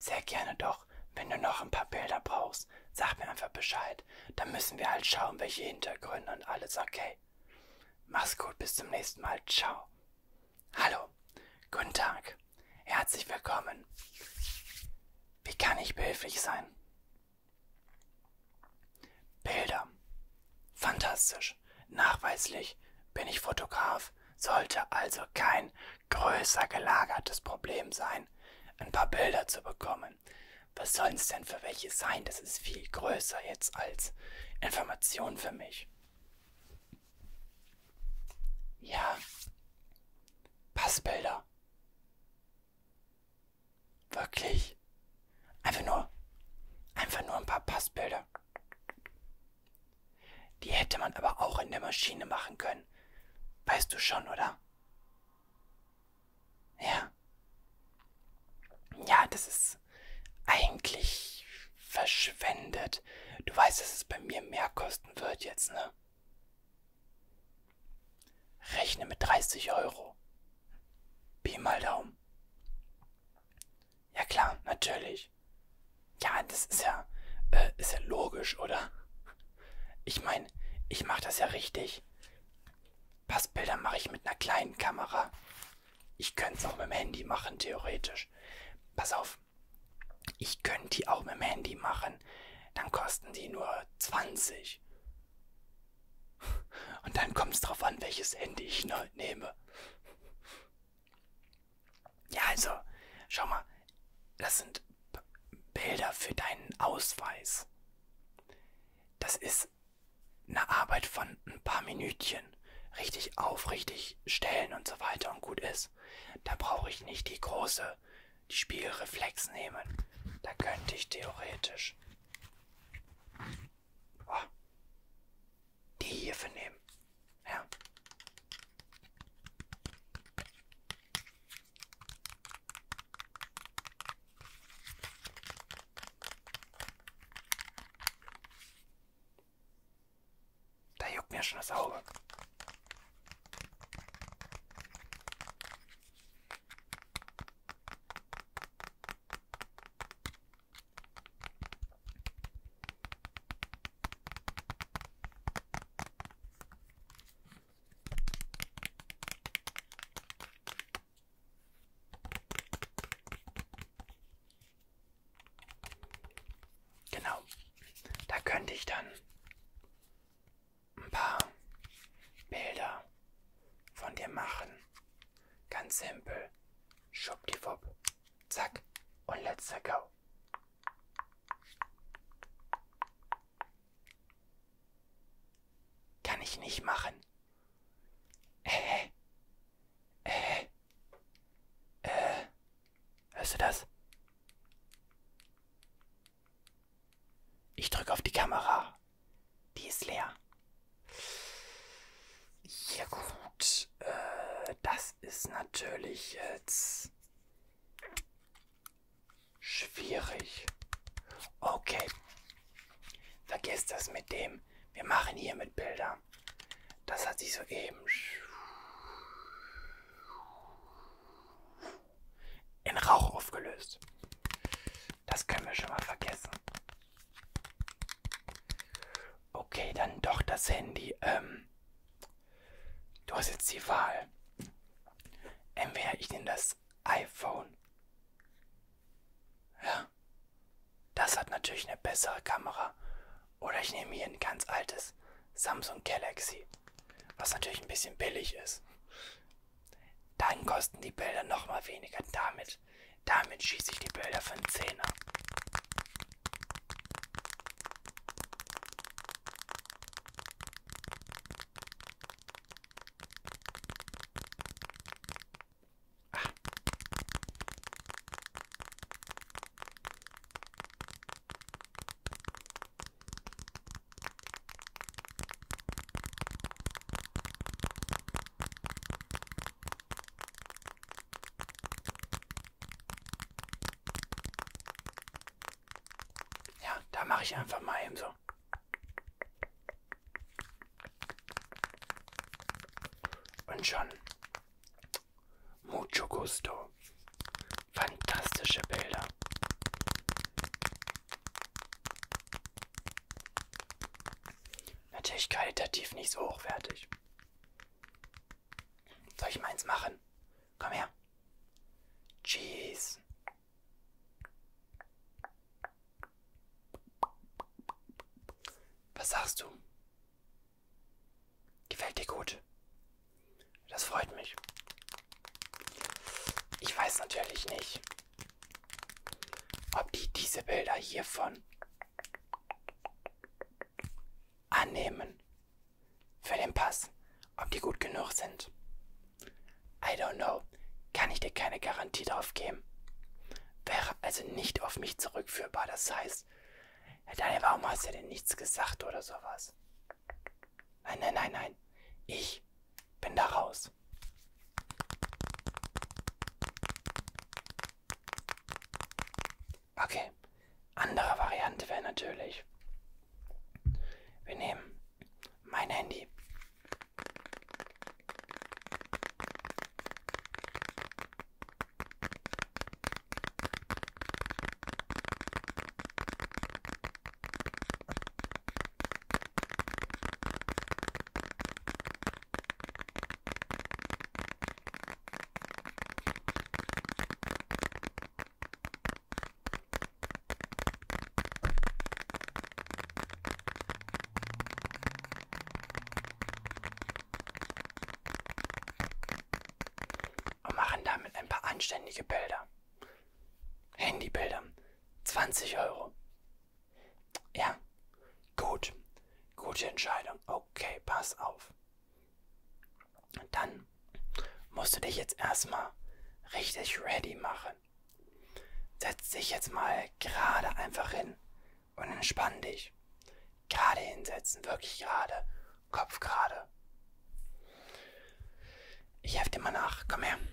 Sehr gerne doch. Wenn du noch ein paar Bilder brauchst, sag mir einfach Bescheid. Dann müssen wir halt schauen, welche Hintergründe und alles, okay? Mach's gut, bis zum nächsten Mal. Ciao. Hallo, guten Tag. Herzlich willkommen. Wie kann ich behilflich sein? Bilder. Fantastisch. Nachweislich bin ich Fotograf, sollte also kein größer gelagertes Problem sein, ein paar Bilder zu bekommen. Was sollen es denn für welche sein? Das ist viel größer jetzt als Information für mich. Ja, Passbilder. Wirklich? Einfach nur ein paar Passbilder. Die hätte man aber auch in der Maschine machen können. Weißt du schon, oder? Ja. Ja, das ist eigentlich verschwendet. Du weißt, dass es bei mir mehr kosten wird jetzt, ne? Rechne mit 30 Euro. Pi mal Daumen. Ja klar, natürlich. Ja, das ist ja logisch, oder? Ich meine, ich mache das ja richtig. Passbilder mache ich mit einer kleinen Kamera. Ich könnte es auch mit dem Handy machen, theoretisch. Pass auf, ich könnte die auch mit dem Handy machen. Dann kosten die nur 20. Und dann kommt es drauf an, welches Handy ich nehme. Ja, also, schau mal, das sind Bilder für deinen Ausweis. Das ist eine Arbeit von ein paar Minütchen. Richtig richtig stellen und so weiter und gut ist. Da brauche ich nicht die Spiegelreflex nehmen. Da könnte ich theoretisch die hierfür nehmen. Ja. Da juckt mir schon das Auge. Genau. Da könnte ich dann ein paar Bilder von dir machen. Ganz simpel. Schwuppdiwupp. Zack. Und let's go. Kann ich nicht machen. Hörst du das? Ich drücke auf die Kamera. Die ist leer. Ja gut, das ist natürlich jetzt schwierig. Okay, vergiss das mit dem. Wir machen hier mit Bildern. Das hat sich soeben in Rauch aufgelöst. Das können wir schon mal vergessen. Okay, dann doch das Handy. Du hast jetzt die Wahl. Entweder ich nehme das iPhone. Ja. Das hat natürlich eine bessere Kamera. Oder ich nehme hier ein ganz altes Samsung Galaxy. Was natürlich ein bisschen billig ist. Dann kosten die Bilder nochmal weniger. Damit schieße ich die Bilder für einen Zehner. Ja, da mache ich einfach mal eben so. Und schon. Mucho gusto. Fantastische Bilder. ich, qualitativ nicht so hochwertig. Soll ich meins machen? Komm her. Cheese. Was sagst du? Gefällt dir gut? Das freut mich. Ich weiß natürlich nicht, ob die diese Bilder hiervon annehmen für den Pass, ob die gut genug sind. I don't know. Kann ich dir keine Garantie drauf geben. Wäre also nicht auf mich zurückführbar. Das heißt, Daniel, warum hast du denn nichts gesagt oder sowas? Nein, nein, nein, nein. Ich bin da raus. Okay. Andere Variante wäre natürlich, wir nehmen mein Handy. Und machen damit ein paar anständige Bilder. Handybilder. 20 Euro. Ja, gut. Gute Entscheidung. Okay, pass auf. Dann musst du dich jetzt erstmal richtig ready machen. Setz dich jetzt mal gerade einfach hin und entspann dich. Gerade hinsetzen, wirklich gerade. Kopf gerade. Ich helfe dir mal nach. Komm her.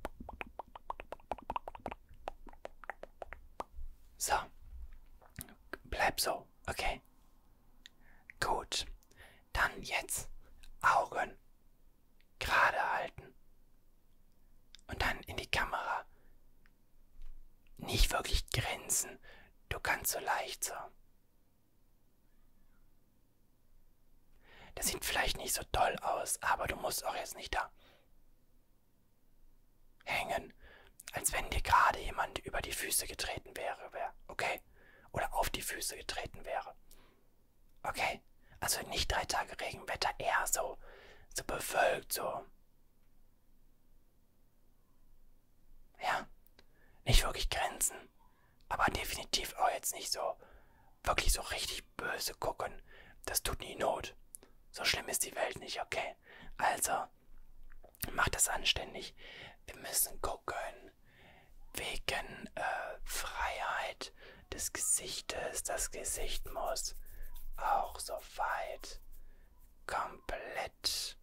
So. Bleib so, okay? Gut. Dann jetzt Augen gerade halten. Und dann in die Kamera. Nicht wirklich grinsen. Du kannst so leicht so. Das sieht vielleicht nicht so toll aus, aber du musst auch jetzt nicht da hängen, als wenn dir gerade jemand über die Füße getreten wäre, okay? Oder auf die Füße getreten wäre. Okay? Also nicht 3 Tage Regenwetter, eher so bewölkt, so. Ja? Nicht wirklich grenzen, aber definitiv auch jetzt nicht so, wirklich so richtig böse gucken. Das tut nie Not. So schlimm ist die Welt nicht, okay? Also, mach das anständig. Wir müssen gucken, wegen Freiheit des Gesichtes. Das Gesicht muss auch so weit komplett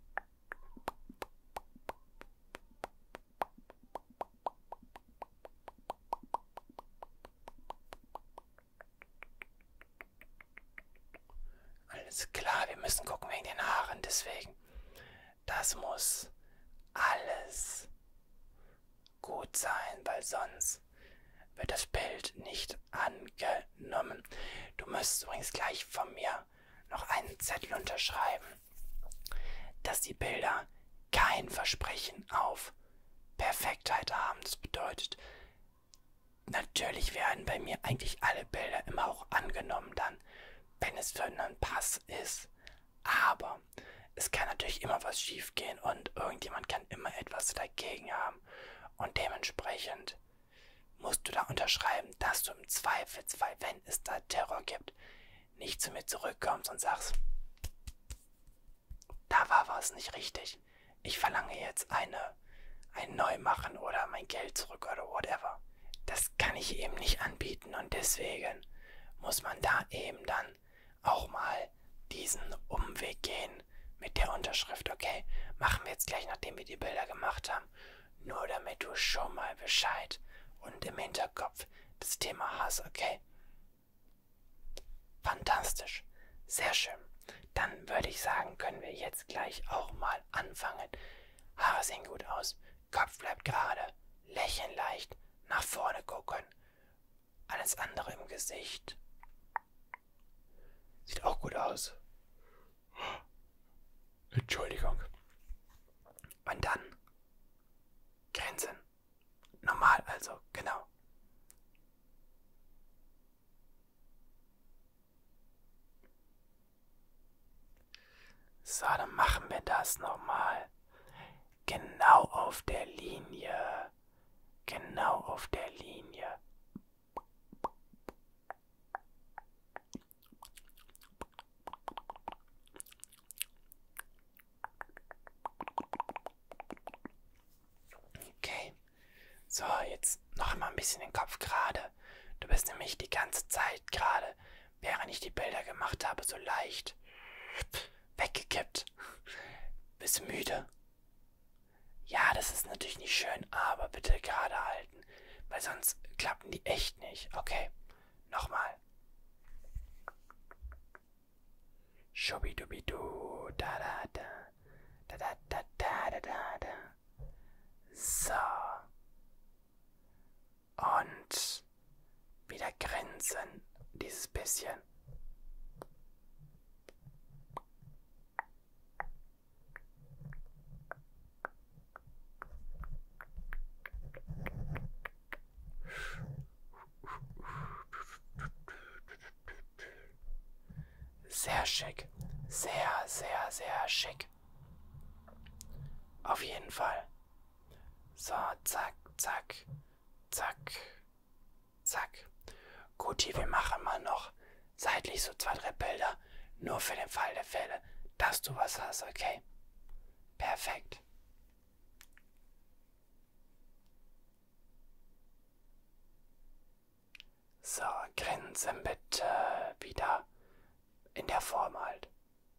alles klar, wir müssen gucken wegen den Haaren, deswegen. Das muss alles gut sein, weil sonst wird das Bild nicht angenommen. Du müsstest übrigens gleich von mir noch einen Zettel unterschreiben, dass die Bilder kein Versprechen auf Perfektheit haben. Das bedeutet, natürlich werden bei mir eigentlich alle Bilder immer auch angenommen dann, wenn es für einen Pass ist. Aber es kann natürlich immer was schief gehen und irgendjemand kann immer etwas dagegen haben. Und dementsprechend musst du da unterschreiben, dass du im Zweifelsfall, wenn es da Terror gibt, nicht zu mir zurückkommst und sagst, da war was nicht richtig. Ich verlange jetzt ein Neumachen oder mein Geld zurück oder whatever. Das kann ich eben nicht anbieten und deswegen muss man da eben dann auch mal diesen Umweg gehen mit der Unterschrift, okay? Machen wir jetzt gleich, nachdem wir die Bilder gemacht haben. Nur damit du schon mal Bescheid und im Hinterkopf das Thema hast, okay? Fantastisch. Sehr schön. Dann würde ich sagen, können wir jetzt gleich auch mal anfangen. Haare sehen gut aus. Kopf bleibt gerade. Lächeln leicht. Nach vorne gucken. Alles andere im Gesicht. Sieht auch gut aus. Entschuldigung. Und dann grinsen. Normal also, genau. So, dann machen wir das nochmal. Genau auf der Linie. Genau auf der Linie. Okay. So, jetzt noch einmal ein bisschen den Kopf gerade. Du bist nämlich die ganze Zeit gerade, während ich die Bilder gemacht habe, so leicht weggekippt. Bist du müde? Ja, das ist natürlich nicht schön, aber bitte gerade halten, weil sonst klappen die echt nicht. Okay, nochmal. Schubidubidu, da da da, da da da da da da da. So. Und wieder grinsen, dieses bisschen. Sehr schick. Sehr, sehr, sehr schick. Auf jeden Fall. So, zack, zack, zack, zack. Guti, wir machen mal noch seitlich so 2, 3 Bilder. Nur für den Fall der Fälle, dass du was hast, okay? Perfekt. So, grinsen bitte wieder in der Form halt.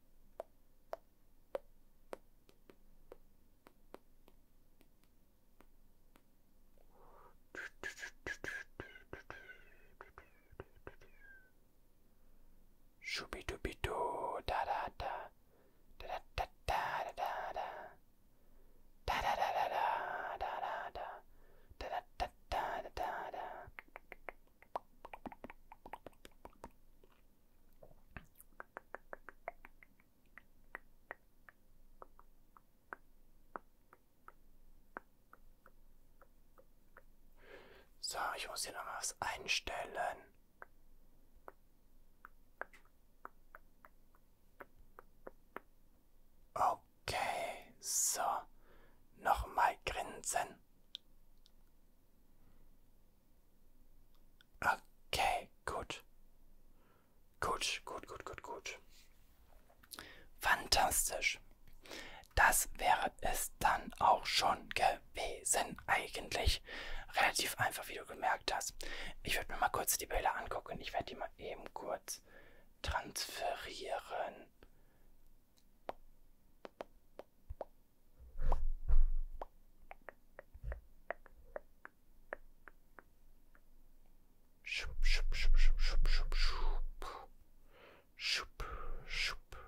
Schubidubidu, da da da, da da da da da da, da da da da da da da, da da da da da da da. So, ich muss hier noch was einstellen. Okay, so. Nochmal grinsen. Okay, gut. Gut, gut, gut, gut, gut. Fantastisch. Das wäre es dann auch schon gewesen eigentlich. Relativ einfach, wie du gemerkt hast. Ich würde mir mal kurz die Bilder angucken. Ich werde die mal eben kurz transferieren. Schup, schup, schup, schup, schup, schup, schup. Schup, schup.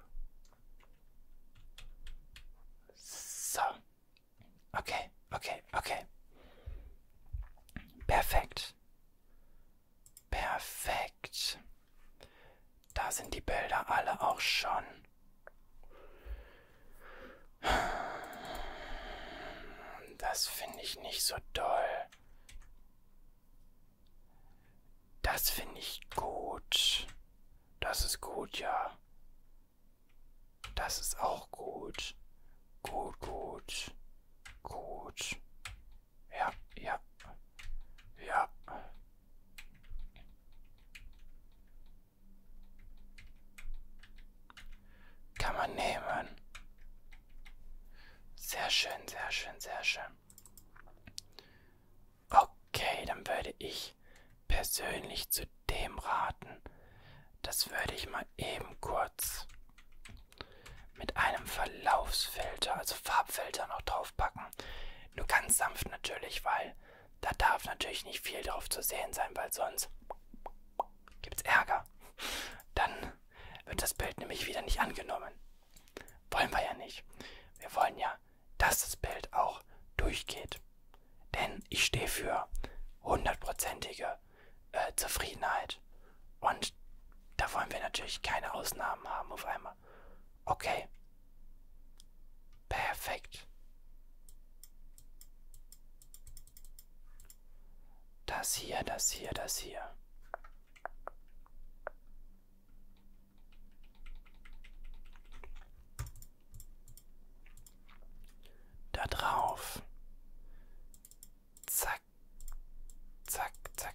So. Okay, okay, okay. Perfekt. Perfekt. Da sind die Bilder alle auch schon. Das finde ich nicht so doll. Das finde ich gut. Das ist gut, ja. Das ist auch gut. Gut, gut. Gut. Ja, ja. Ja. Kann man nehmen. Sehr schön, sehr schön, sehr schön. Okay, dann würde ich persönlich zu dem raten. Das würde ich mal eben kurz mit einem Verlaufsfilter, also Farbfilter, noch draufpacken. Nur ganz sanft natürlich, weil da darf natürlich nicht viel drauf zu sehen sein, weil sonst gibt's Ärger. Dann wird das Bild nämlich wieder nicht angenommen. Wollen wir ja nicht. Wir wollen ja, dass das Bild auch durchgeht. Denn ich stehe für 100%ige Zufriedenheit. Und da wollen wir natürlich keine Ausnahmen haben auf einmal. Okay. perfekt. Das hier, das hier, das hier. Da drauf. Zack, zack, zack.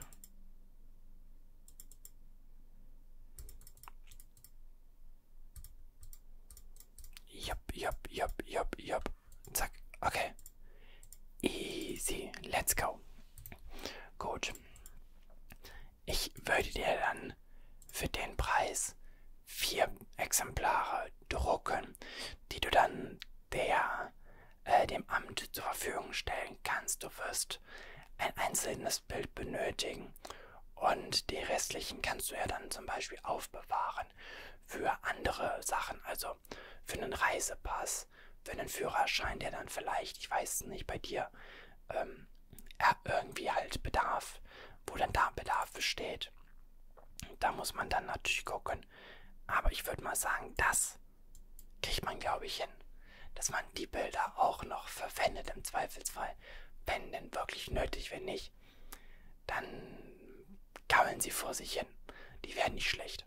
Jupp, jupp, jupp, jupp, jupp. Zack, okay. Easy, let's go. Gut. Ich würde dir dann für den Preis 4 Exemplare drucken, die du dann dem Amt zur Verfügung stellen kannst. Du wirst ein einzelnes Bild benötigen und die restlichen kannst du ja dann zum Beispiel aufbewahren für andere Sachen, also für einen Reisepass, für einen Führerschein, der dann vielleicht, ich weiß nicht, bei dir irgendwie halt Bedarf, wo dann da Bedarf besteht. Da muss man dann natürlich gucken. Aber ich würde mal sagen, das kriegt man, glaube ich, hin. Dass man die Bilder auch noch verwendet im Zweifelsfall. Wenn denn wirklich nötig, wenn nicht, dann gammeln sie vor sich hin. Die werden nicht schlecht.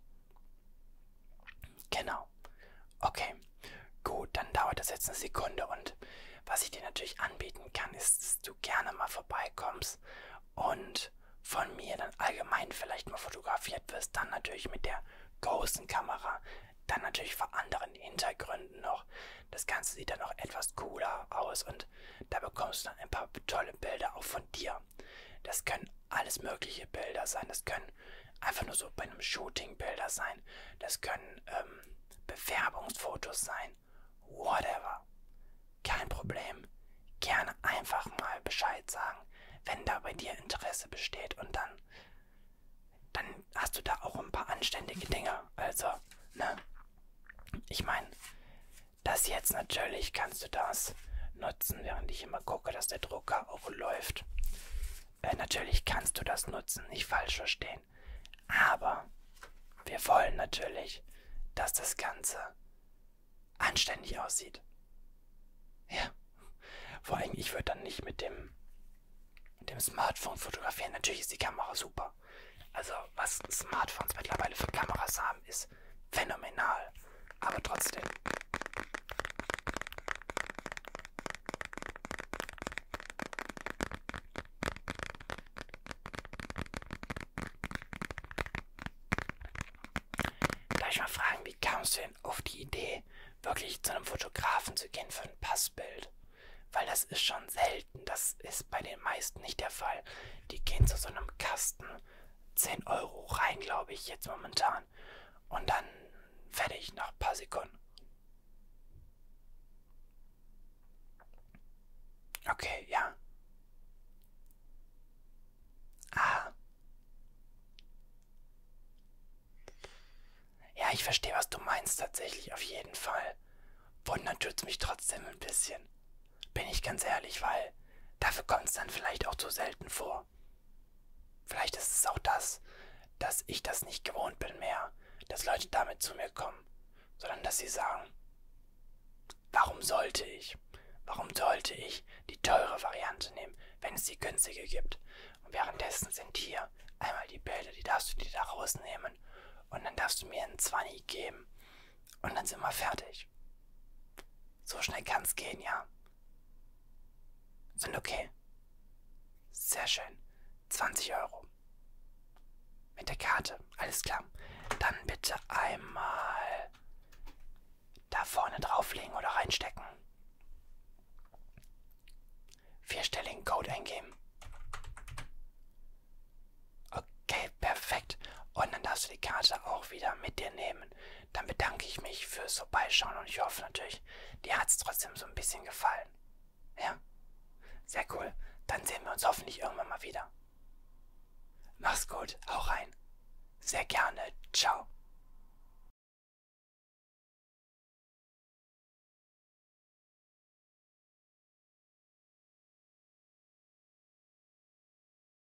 Genau. Okay. Gut, dann dauert das jetzt eine Sekunde und was ich dir natürlich anbieten kann, ist, dass du gerne mal vorbeikommst und von mir dann allgemein vielleicht mal fotografiert wirst, dann natürlich mit der großen Kamera, dann natürlich vor anderen Hintergründen noch. Das Ganze sieht dann noch etwas cooler aus und da bekommst du dann ein paar tolle Bilder auch von dir. Das können alles mögliche Bilder sein, das können einfach nur so bei einem Shooting Bilder sein, das können Bewerbungsfotos sein, whatever. Kein Problem. Gerne einfach mal Bescheid sagen, wenn da bei dir Interesse besteht und dann hast du da auch ein paar anständige Dinge. Also, ne? Ich meine, das jetzt natürlich kannst du das nutzen, während ich immer gucke, dass der Drucker auch läuft. Natürlich kannst du das nutzen, nicht falsch verstehen. Aber wir wollen natürlich, dass das Ganze anständig aussieht. Ja. Vor allem, ich würde dann nicht mit dem Smartphone fotografieren. Natürlich ist die Kamera super. Also, was Smartphones mittlerweile für Kameras haben, ist phänomenal. Aber trotzdem. Darf ich mal fragen, wie kamst du denn auf die Idee, wirklich zu einem Fotografen zu gehen für ein Passbild? Weil das ist schon selten, das ist bei den meisten nicht der Fall. Die gehen zu so einem Kasten 10 € rein, glaube ich, jetzt momentan. Und dann fertig nach ein paar Sekunden. Okay, ja. Ah. Ja, ich verstehe, was du meinst, tatsächlich, auf jeden Fall. Wundern tut's mich trotzdem ein bisschen. Bin ich ganz ehrlich, weil dafür kommt es dann vielleicht auch zu selten vor. Vielleicht ist es auch das, dass ich das nicht gewohnt bin mehr, dass Leute damit zu mir kommen, sondern dass sie sagen, warum sollte ich? Warum sollte ich die teure Variante nehmen, wenn es die günstige gibt? Und währenddessen sind hier einmal die Bilder, die darfst du dir da rausnehmen und dann darfst du mir einen 20 geben und dann sind wir fertig. So schnell kann es gehen, ja. Sind okay. Sehr schön. 20 €. Mit der Karte. Alles klar. Dann bitte einmal da vorne drauflegen oder reinstecken. 4-stelligen Code eingeben. Okay, perfekt. Und dann darfst du die Karte auch wieder mit dir nehmen. Dann bedanke ich mich fürs Vorbeischauen und ich hoffe natürlich, dir hat es trotzdem so ein bisschen gefallen. Ja? Sehr cool. Dann sehen wir uns hoffentlich irgendwann mal wieder. Mach's gut. Hau rein. Sehr gerne. Ciao.